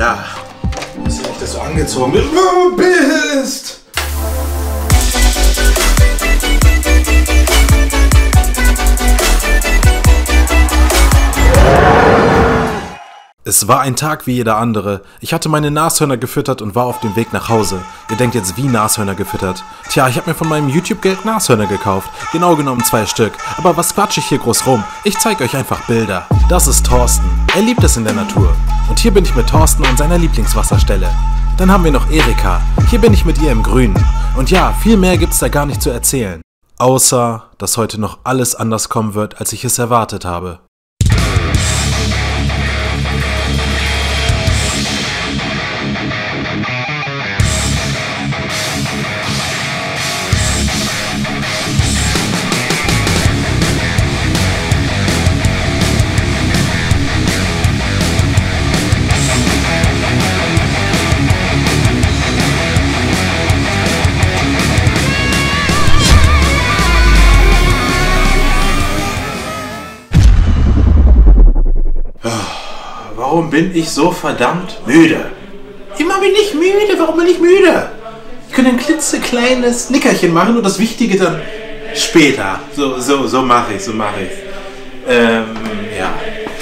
Hoppala. Ich weiß nicht, dass du angezogen bist. Es war ein Tag wie jeder andere. Ich hatte meine Nashörner gefüttert und war auf dem Weg nach Hause. Ihr denkt jetzt, wie Nashörner gefüttert? Tja, ich habe mir von meinem YouTube-Geld Nashörner gekauft. Genau genommen 2 Stück. Aber was quatsche ich hier groß rum? Ich zeige euch einfach Bilder. Das ist Thorsten. Er liebt es in der Natur. Und hier bin ich mit Thorsten und seiner Lieblingswasserstelle. Dann haben wir noch Erika. Hier bin ich mit ihr im Grünen. Und ja, viel mehr gibt's da gar nicht zu erzählen. Außer, dass heute noch alles anders kommen wird, als ich es erwartet habe. Warum bin ich so verdammt müde? Immer bin ich müde, warum bin ich müde? Ich könnte ein klitzekleines Nickerchen machen und das Wichtige dann später. So mache ich, ja.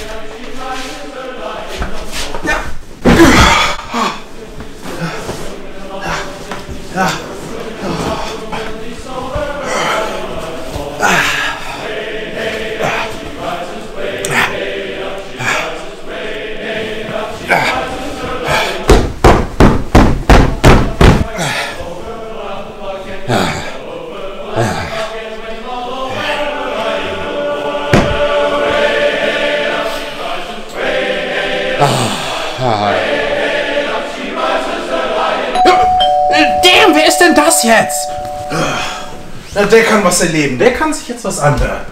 Damn, wer ist denn das jetzt? Na, der kann was erleben. Der kann sich jetzt was anhören.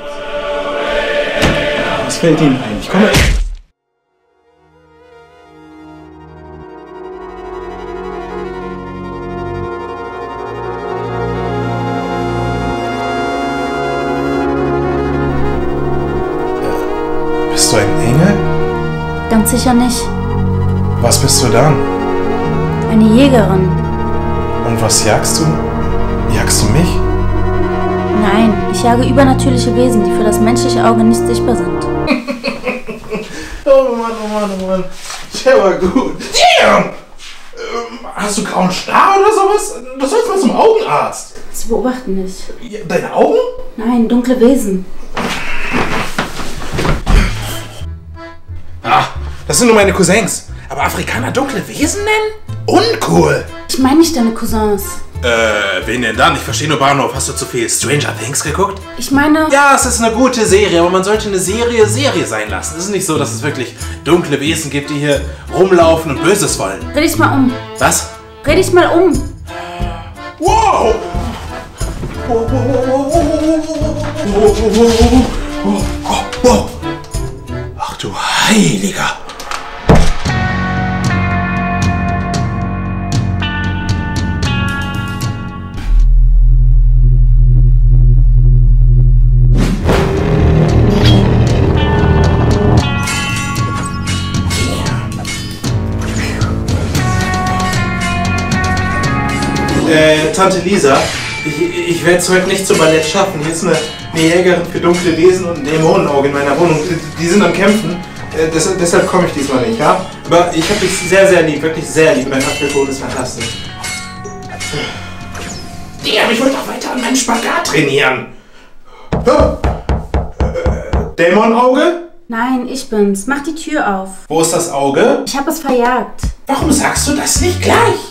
Was fällt Ihnen ein? Ich komme... Bist du ein Engel? Ganz sicher nicht. Was bist du dann? Eine Jägerin. Und was jagst du? Jagst du mich? Nein, ich jage übernatürliche Wesen, die für das menschliche Auge nicht sichtbar sind. Oh Mann. Der war gut. Damn! Hast du grauen Star oder sowas? Das sollst mal zum Augenarzt. Sie beobachten mich. Ja, deine Augen? Nein, dunkle Wesen. Ach, das sind nur meine Cousins. Aber Afrikaner dunkle Wesen nennen? Uncool. Ich meine nicht deine Cousins. Wen denn dann? Ich verstehe nur Bahnhof. Hast du zu viel Stranger Things geguckt? Ich meine... Ja, es ist eine gute Serie, aber man sollte eine Serie sein lassen. Es ist nicht so, dass es wirklich dunkle Wesen gibt, die hier rumlaufen und Böses wollen. Dreh dich mal um. Was? Dreh dich mal um. Wow! Wow! Ach du Heiliger! Tante Lisa, ich werde es heute nicht zum Ballett schaffen. Hier ist eine Jägerin für dunkle Wesen und ein Dämonenauge in meiner Wohnung. Die sind am Kämpfen. Deshalb komme ich diesmal nicht, ja? Aber ich habe dich sehr, sehr lieb, wirklich sehr lieb. Mein Apfelkuchen ist fantastisch. Ja, aber ich wollte auch weiter an meinen Spagat trainieren. Dämonenauge? Nein, ich bin's. Mach die Tür auf. Wo ist das Auge? Ich habe es verjagt. Warum sagst du das nicht gleich?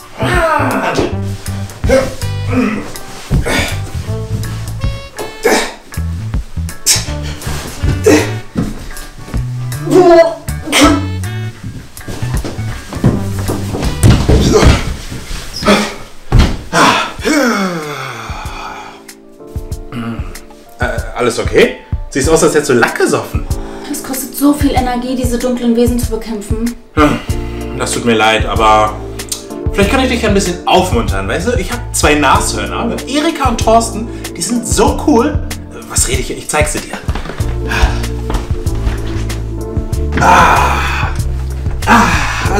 Alles okay? Siehst aus, als hättest du Lack gesoffen. Es kostet so viel Energie, diese dunklen Wesen zu bekämpfen. Das tut mir leid, aber vielleicht kann ich dich ein bisschen aufmuntern, weißt du? Ich habe 2 Nashörner, Erika und Thorsten, die sind so cool. Was rede ich hier? Ich zeig's dir.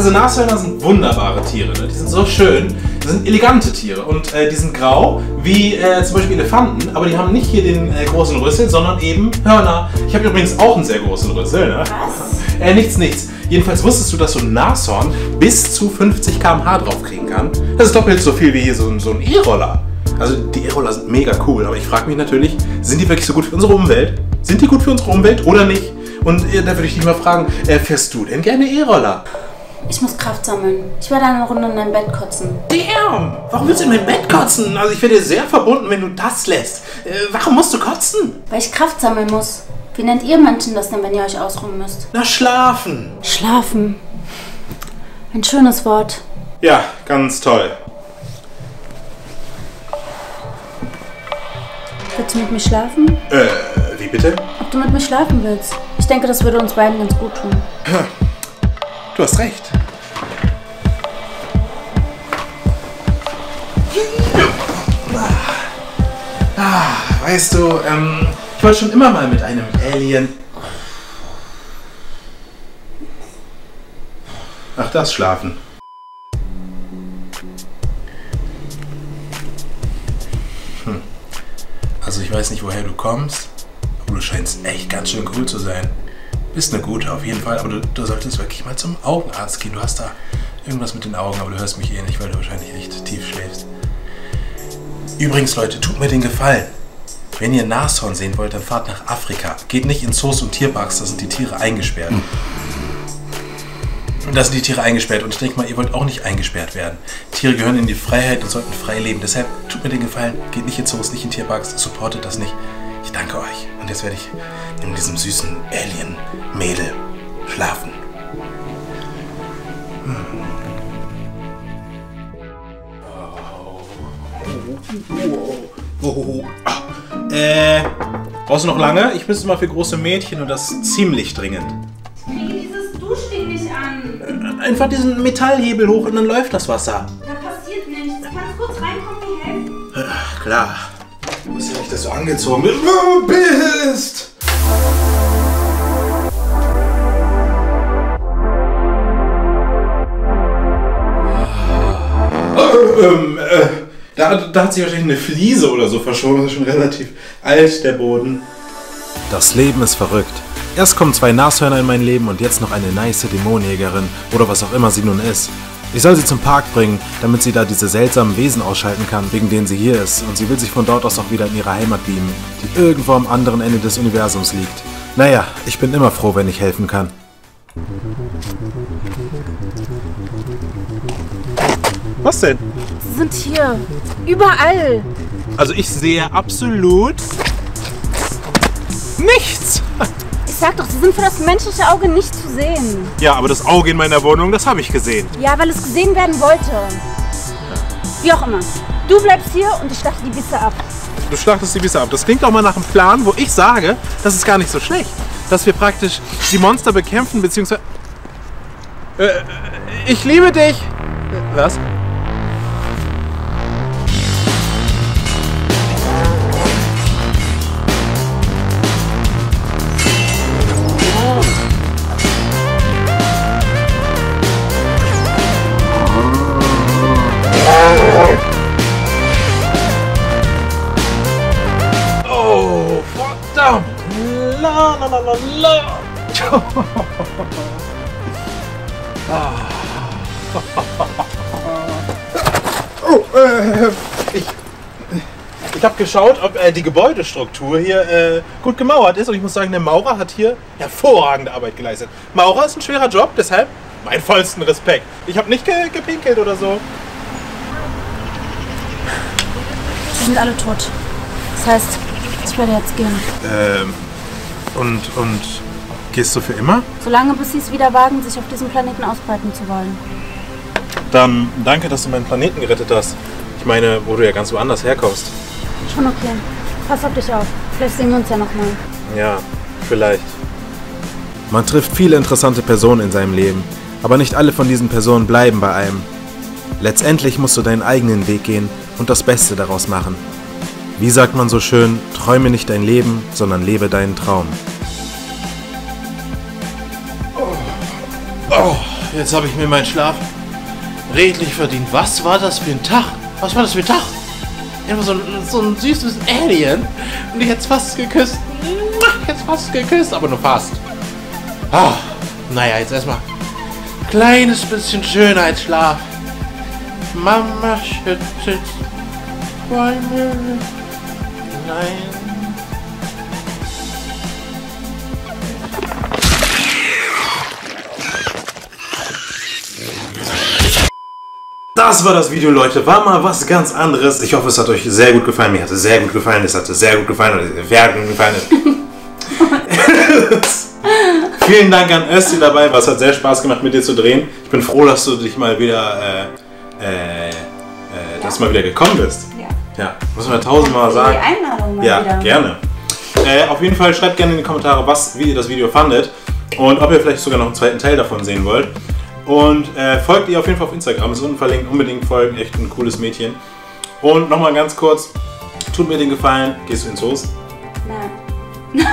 Also Nashörner sind wunderbare Tiere, ne? Die sind so schön, die sind elegante Tiere und die sind grau, wie zum Beispiel Elefanten, aber die haben nicht hier den großen Rüssel, sondern eben Hörner. Ich habe übrigens auch einen sehr großen Rüssel, ne? Was? Nichts. Jedenfalls wusstest du, dass so ein Nashorn bis zu 50 km/h draufkriegen kann? Das ist doppelt so viel wie hier so ein E-Roller. Also die E-Roller sind mega cool, aber ich frage mich natürlich, sind die wirklich so gut für unsere Umwelt? Sind die gut für unsere Umwelt oder nicht? Und da würde ich dich mal fragen, fährst du denn gerne E-Roller? Ich muss Kraft sammeln. Ich werde eine Runde in dein Bett kotzen. Damn! Warum willst du in mein Bett kotzen? Also ich wäre dir sehr verbunden, wenn du das lässt. Warum musst du kotzen? Weil ich Kraft sammeln muss. Wie nennt ihr Menschen das denn, wenn ihr euch ausruhen müsst? Na, schlafen. Schlafen. Ein schönes Wort. Ja, ganz toll. Willst du mit mir schlafen? Wie bitte? Ob du mit mir schlafen willst? Ich denke, das würde uns beiden ganz gut tun. Du hast recht. Weißt du, ich wollte schon immer mal mit einem Alien... Ach, das Schlafen. Also ich weiß nicht, woher du kommst, aber du scheinst echt ganz schön cool zu sein. Bist eine gute auf jeden Fall, aber du solltest wirklich mal zum Augenarzt gehen. Du hast da irgendwas mit den Augen, aber du hörst mich eh nicht, weil du wahrscheinlich echt tief schläfst. Übrigens, Leute, tut mir den Gefallen. Wenn ihr Nashorn sehen wollt, dann fahrt nach Afrika. Geht nicht in Zoos und Tierparks, da sind die Tiere eingesperrt. Und da sind die Tiere eingesperrt und ich denke mal, ihr wollt auch nicht eingesperrt werden. Tiere gehören in die Freiheit und sollten frei leben. Deshalb tut mir den Gefallen, geht nicht in Zoos, nicht in Tierparks, supportet das nicht. Ich danke euch. Und jetzt werde ich in diesem süßen Alien-Mädel schlafen. Brauchst du noch lange? Ich müsste mal für große Mädchen und das ziemlich dringend. Ich kriege dieses Duschding nicht an. Einfach diesen Metallhebel hoch und dann läuft das Wasser. Da passiert nichts. Kannst du kurz reinkommen und helfen? Klar. Du musst ja nicht, dass du angezogen bist. Da hat sich wahrscheinlich eine Fliese oder so verschoben. Das ist schon relativ alt, der Boden. Das Leben ist verrückt. Erst kommen 2 Nashörner in mein Leben und jetzt noch eine nice Dämonenjägerin oder was auch immer sie nun ist. Ich soll sie zum Park bringen, damit sie da diese seltsamen Wesen ausschalten kann, wegen denen sie hier ist. Und sie will sich von dort aus auch wieder in ihre Heimat beamen, die irgendwo am anderen Ende des Universums liegt. Naja, ich bin immer froh, wenn ich helfen kann. Was denn? Sie sind hier. Überall. Also ich sehe absolut nichts. Ich sag doch, sie sind für das menschliche Auge nicht zu sehen. Ja, aber das Auge in meiner Wohnung, das habe ich gesehen. Ja, weil es gesehen werden wollte. Wie auch immer. Du bleibst hier und ich schlachte die Bisse ab. Du schlachtest die Bisse ab. Das klingt doch mal nach einem Plan, wo ich sage, das ist gar nicht so schlecht. Dass wir praktisch die Monster bekämpfen, beziehungsweise... ich liebe dich! Was? Oh, verdammt! La la la la la! Oh, ich habe geschaut, ob die Gebäudestruktur hier gut gemauert ist und ich muss sagen, der Maurer hat hier hervorragende Arbeit geleistet. Maurer ist ein schwerer Job, deshalb mein vollsten Respekt. Ich habe nicht gepinkelt oder so. Sie sind alle tot. Das heißt, ich werde jetzt gehen. Und gehst du für immer? Solange bis sie es wieder wagen, sich auf diesem Planeten ausbreiten zu wollen. Dann danke, dass du meinen Planeten gerettet hast. Ich meine, wo du ja ganz woanders herkommst. Schon okay. Pass auf dich auf. Vielleicht sehen wir uns ja nochmal. Ja, vielleicht. Man trifft viele interessante Personen in seinem Leben, aber nicht alle von diesen Personen bleiben bei einem. Letztendlich musst du deinen eigenen Weg gehen und das Beste daraus machen. Wie sagt man so schön, träume nicht dein Leben, sondern lebe deinen Traum. Oh. jetzt habe ich mir meinen Schlaf redlich verdient. Was war das für ein Tag? Was war das für ein Tag? Immer so ein süßes Alien. Und ich hätte es fast geküsst. Jetzt fast geküsst, aber nur fast. Ah, naja, jetzt erstmal kleines bisschen Schönheitsschlaf. Mama schüttet Träume. Nein. Das war das Video, Leute. War mal was ganz anderes. Ich hoffe, es hat euch sehr gut gefallen. Mir hat es sehr gut gefallen. Es hat sehr gut gefallen. Und es sehr gut gefallen. Vielen Dank an Östi dabei. Es hat sehr Spaß gemacht, mit dir zu drehen. Ich bin froh, dass du dich mal wieder, dass du mal wieder gekommen bist. Ja, muss man 1000-mal sagen. Die Einladung mal ja, wieder. Gerne. Auf jeden Fall schreibt gerne in die Kommentare, wie ihr das Video fandet und ob ihr vielleicht sogar noch einen zweiten Teil davon sehen wollt. Und folgt ihr auf jeden Fall auf Instagram, ist unten verlinkt, unbedingt folgen, echt ein cooles Mädchen. Und nochmal ganz kurz, tut mir den Gefallen, gehst du ins Zoos? Nein.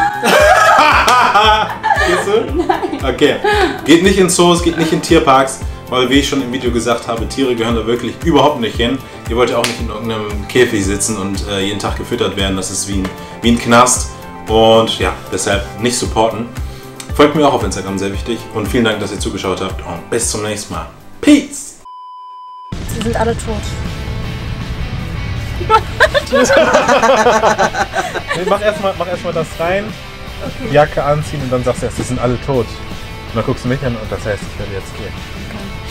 Gehst du? Nein. Okay, geht nicht ins Zoos, geht nicht in Tierparks, weil wie ich schon im Video gesagt habe, Tiere gehören da wirklich überhaupt nicht hin. Ihr wollt ja auch nicht in irgendeinem Käfig sitzen und jeden Tag gefüttert werden, das ist wie ein Knast. Und ja, deshalb nicht supporten. Folgt mir auch auf Instagram, sehr wichtig. Und vielen Dank, dass ihr zugeschaut habt. Und bis zum nächsten Mal. Peace! Sie sind alle tot. Nee, mach erstmal das rein, okay. Jacke anziehen und dann sagst du erst, die sind alle tot. Und dann guckst du mich an und das heißt, ich werde jetzt gehen. Okay.